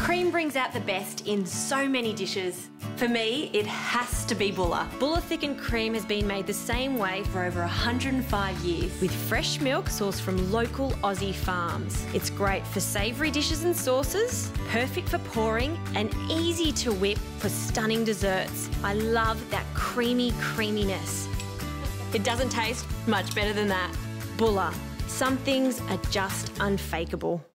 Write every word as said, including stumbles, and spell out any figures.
Cream brings out the best in so many dishes. For me, it has to be Bulla. Bulla thickened cream has been made the same way for over one hundred five years, with fresh milk sourced from local Aussie farms. It's great for savoury dishes and sauces, perfect for pouring, and easy to whip for stunning desserts. I love that creamy creaminess. It doesn't taste much better than that. Bulla. Some things are just unfakeable.